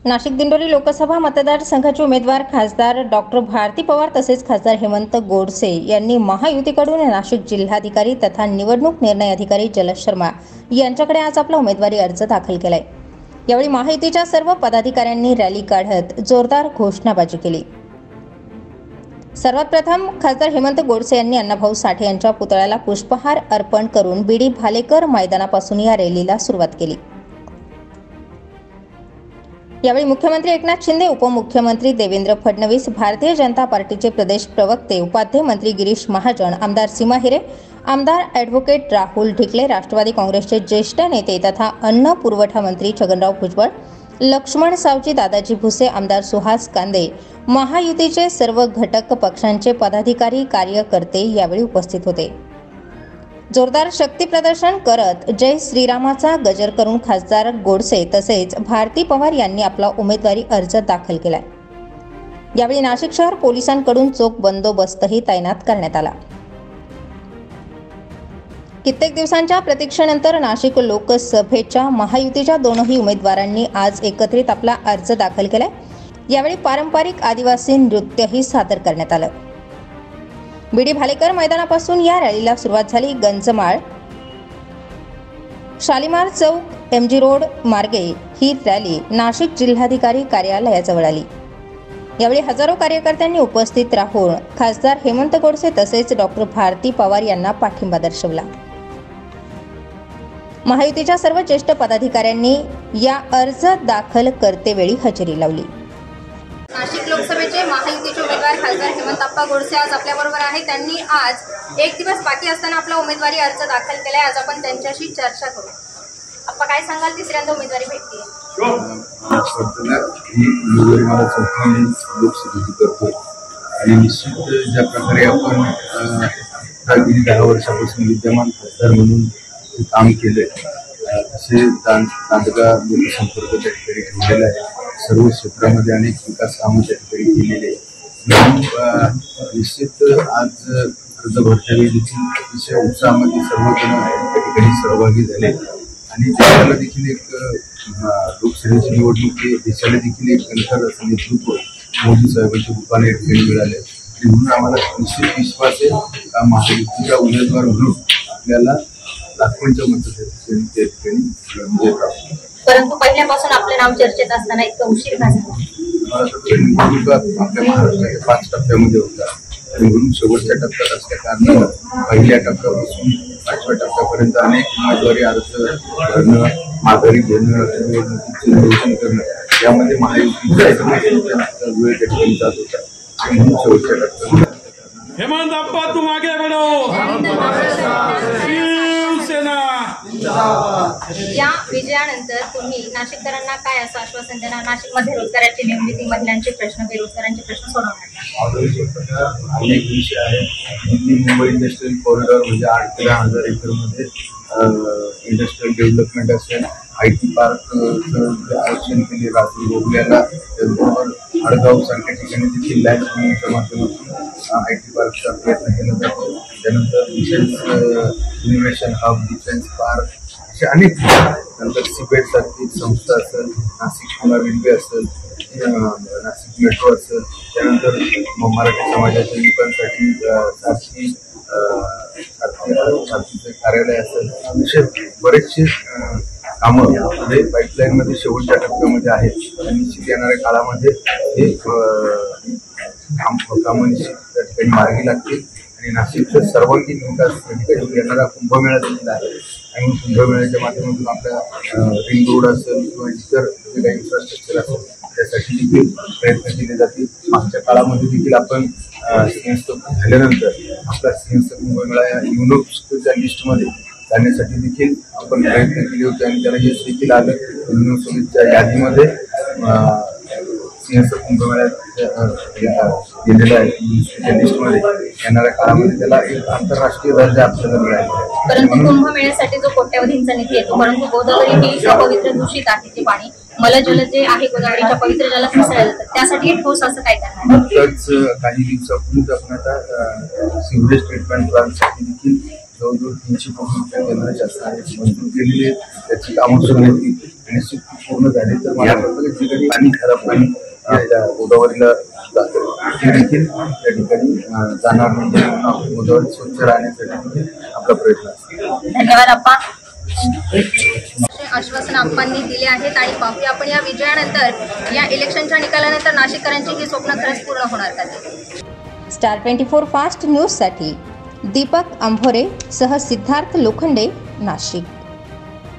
नाशिक दिंडोरी लोकसभा मतदारसंघाचे उमेदवार खासदार डॉक्टर भारती पवार तसेच खासदार हेमंत गोडसे यांनी महायुतीकडून नाशिक जिल्हाधिकारी तथा निवडणूक निर्णय अधिकारी जलज शर्मा यांच्याकडे आज आपला उमेदवारी अर्ज दाखल केलाय। यावेळी महायुतीच्या सर्व पदाधिकाऱ्यांनी रॅली काढत जोरदार घोषणाबाजी केली। सर्वात प्रथम खासदार हेमंत गोडसे यांनी अण्णाभाऊ साठे यांच्या पुतळ्याला पुष्पहार अर्पण करून बीडी भालेकर मैदानापासून या रॅलीला सुरुवात केली। यावेळी मुख्यमंत्री एकनाथ शिंदे, उपमुख्यमंत्री देवेंद्र फडणवीस, भारतीय जनता पार्टीचे प्रदेश प्रवक्ते उपाध्यक्ष मंत्री गिरीश महाजन, आमदार सीमा हिरे, आमदार ॲडव्होकेट राहुल ढिकले, राष्ट्रवादी काँग्रेसचे ज्येष्ठ नेते तथा अन्न पुरवठा मंत्री छगनराव भुजबळ, लक्ष्मण सावजी, दादाजी भुसे, आमदार सुहास कांदे, महायुतीचे सर्व घटक पक्षांचे पदाधिकारी कार्यकर्ते यावेळी उपस्थित होते। जोरदार शक्ती प्रदर्शन करत जय श्रीरामाचा गजर करून खासदार गोडसे तसेच भारती पवार यांनी आपला उमेदवारी अर्ज दाखल केलाय। यावेळी नाशिक शहर पोलिसांकडून चोख बंदोबस्तही तैनात करण्यात आला। कित्येक दिवसांच्या प्रतीक्षेनंतर नाशिक लोकसभेच्या महायुतीच्या दोनही उमेदवारांनी आज एकत्रित आपला अर्ज दाखल केलाय। यावेळी पारंपरिक आदिवासी नृत्यही सादर करण्यात आलं। बीडी भालेकर मैदानापासून या रॅलीला सुरुवात झाली। गंजमाळ, शालिमार चौक, MG रोड मार्गे ही रॅली नाशिक जिल्हाधिकारी कार्यालयाजवळ आली। यावेळी हजारो कार्यकर्त्यांनी उपस्थित राहून खासदार हेमंत गोडसे तसेच डॉक्टर भारती पवार यांना पाठिंबा दर्शवला। महायुतीच्या सर्व ज्येष्ठ पदाधिकाऱ्यांनी या अर्ज दाखल करतेवेळी हजेरी लावली। नाशिक लोकसभेचे महायुतीचे उमेदवार खासदार हेमंतप्पा गोडसे आज आपल्याबरोबर आहेत। त्यांनी आज एक दिवस बाकी असताना आपला उमेदवारी अर्ज दाखल केलाय। आज आपण त्यांच्याशी चर्चा करू। आप्पा, काय सांगाल, तिसऱ्यांदा उमेदवारी भेटली लोकसभेची करतोय आणि निश्चित ज्या प्रकारे आपण 10 वर्षापासून विद्यमान खासदार म्हणून काम केलंय तसे दांडगा लोकसंपर्क त्या ठिकाणी ठेवलेला आहे। सर्व क्षेत्रामध्ये अनेक विकास कामं त्या ठिकाणी केलेले आहे। निश्चित आज अर्ज भरतेवेळी देखील अतिशय उत्साहामध्ये सर्वजण त्या ठिकाणी सहभागी झाले आणि देशाला देखील एक लोकसभेची निवडणूक देशाला देखील एक कणखर असं नेतृत्व मोदी साहेबांच्या रूपाने या ठिकाणी मिळाले आणि म्हणून आम्हाला निश्चित विश्वास आहे का महायुतीचा उमेदवार म्हणून आपल्याला लाखोंच्या मतदारांनी त्या ठिकाणी परंतु पहिल्यापासून आपले नाव चर्चेत असताना इतका उशीर का झाला? आपल्या महाराष्ट्राच्या 5 टप्प्यामध्ये होता आणि म्हणून शेवटच्या टप्प्यात असल्या कारणानं पहिल्या टप्प्यापासून 5व्या टप्प्यापर्यंत अनेक उमेदवारी अर्ज भरणं, माघारी घेणं, निवडणुकीचे नियोजन करणं यामध्ये महायुतीचा वेळ त्या ठिकाणी जात होता आणि म्हणून शेवटच्या टप्प्यामध्ये हेमंतप्पा तुम आगे बढ़ो। या विजयानंतर तुम्ही नाशिककरांना काय असं आश्वासन देणार? नाशिकमध्ये रोजगाराची निर्मिती, महिलांचे प्रश्न, बेरोजगारांचे प्रश्न सोडवणार? अनेक विषय आहेत। दिल्ली मुंबई इंडस्ट्रियल कॉरिडॉर म्हणजे 8 ते 10,000 एकरमध्ये इंडस्ट्रियल डेव्हलपमेंट असेल, IT पार्कचं आरक्षण केले रात्री बोगल्याला, त्याचबरोबर आडगाव सारख्या ठिकाणी देखील लँड पूलिंगच्या माध्यमातून IT पार्कचा प्रयत्न केला जातो। त्यानंतर defence innovation hub, defence park असे अनेक, नंतर सिपेट सारखी संस्था असेल, नाशिक पुणे रेल्वे असेल, नाशिक मेट्रो असेल, त्यानंतर मराठी समाजाच्या लोकांसाठी सारखीचे कार्यालय असेल, असे बरेचसे कामं म्हणजे पाईपलाईनमध्ये शेवटच्या टप्प्यामध्ये आहेत आणि निश्चित येणाऱ्या काळामध्ये हे कामं निश्चित त्या ठिकाणी मार्गी लागतील आणि नाशिकचा सर्वांगीण विकास त्या ठिकाणी येणारा कुंभमेळा देखील आहे आणि कुंभमेळ्याच्या माध्यमातून आपल्या रिंग रोड असेल किंवा इतर जे काही इन्फ्रास्ट्रक्चर असेल त्यासाठी देखील प्रयत्न केले जातील। मागच्या काळामध्ये देखील आपण सिंहस्थ झाल्यानंतर आपला सिंहस्थ कुंभमेळा या युनेस्कोच्या लिस्टमध्ये जाण्यासाठी देखील आपण प्रयत्न केले होते आणि त्याला यश देखील आलं। युनेस्कोच्या यादीमध्ये सिंहस्थ कुंभमेळा गेलेला आहे। युनेस्कोच्या लिस्टमध्ये येणाऱ्या काळामध्ये त्याला एक आंतरराष्ट्रीय दर्जा आपल्याला मिळाला। परंतु कुंभमेळ्यासाठी जो कोट्यावधींचा निधी येतो, परंतु गोदावरी ही पवित्र दूषित आहे, ते पाणी मलजल जे आहे गोदावरीच्या पवित्र जलात मिसळलं जातं, त्यासाठी ठोस असं काय करणार? नुकतंच काही दिवसापूर्वीच आपण आता सिव्हिज ट्रीटमेंट प्लांटसाठी देखील जवळजवळ 300 कोटी रुपये केंद्र शासनाने मंजूर केलेले, त्याची कामं सुरू होती आणि निश्चित पूर्ण झाली तर मला वाटतं की जे काही पाणी खराब पाणी या गोदावरीला जातं ते देखील त्या ठिकाणी जाणार म्हणजे गोदावरी स्वच्छ राहण्यासाठी आपला प्रयत्न असतो. धन्यवाद अप्पा. आश्वासन आप्पांनी दिले आहेत आणि पाहूया आपण या विजयानंतर या इलेक्शनच्या निकालानंतर नाशिककरांची ही स्वप्न खरंच पूर्ण होणार का ते. स्टार 24 फास्ट न्यूजसाठी दीपक आंभोरे सह सिद्धार्थ लोखंडे, नाशिक.